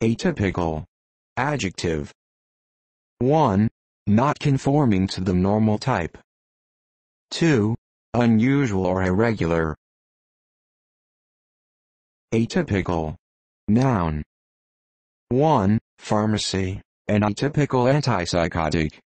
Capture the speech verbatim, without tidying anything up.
Atypical. Adjective. one. Not conforming to the normal type. two. Unusual or irregular. Atypical. Noun. one. Pharmacy. An atypical antipsychotic.